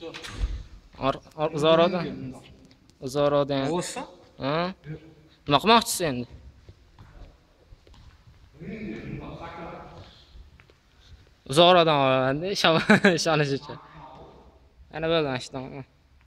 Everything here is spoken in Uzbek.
Uzoqroqdan. Uzoqroqdan. Bo'lsa? Ha? Nima qilmoqchisiz endi? Uzoqroqdan olganda ishonish uchun. Ana bo'lgan ishdan.